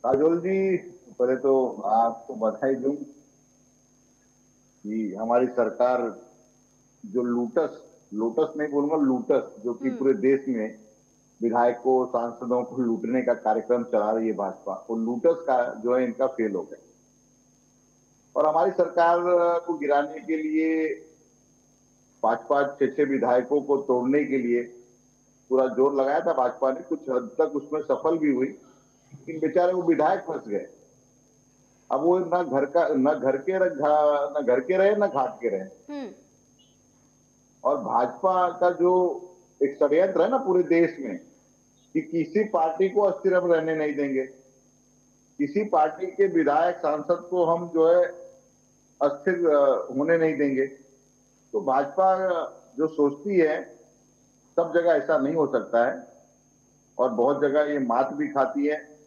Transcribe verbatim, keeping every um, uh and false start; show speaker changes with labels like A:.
A: काजोल जी, पहले तो आपको बधाई दूं कि हमारी सरकार जो लूटस लोटस नहीं बोलूंगा, लूटस, जो कि
B: हम्म।
A: पूरे देश में विधायकों सांसदों को लूटने का कार्यक्रम चला रही है भाजपा, वो लूटस का जो है इनका फेल हो गया। और हमारी सरकार को गिराने के लिए पांच पांच छह छह विधायकों को तोड़ने के लिए पूरा जोर लगाया था भाजपा ने। कुछ हद तक उसमें सफल भी हुई, लेकिन बेचारे वो विधायक फंस गए। अब वो ना घर का ना घर के रह- घा- ना घर के रहे ना घाट के रहे।
B: हम्म।
A: और भाजपा का जो एक षड्यंत्र है ना पूरे देश में, कि किसी पार्टी को अस्थिर हम रहने नहीं देंगे, किसी पार्टी के विधायक सांसद को हम जो है अस्थिर अ, होने नहीं देंगे। तो भाजपा जो सोचती है, सब जगह ऐसा नहीं हो सकता है, और बहुत जगह ये मात भी खाती है।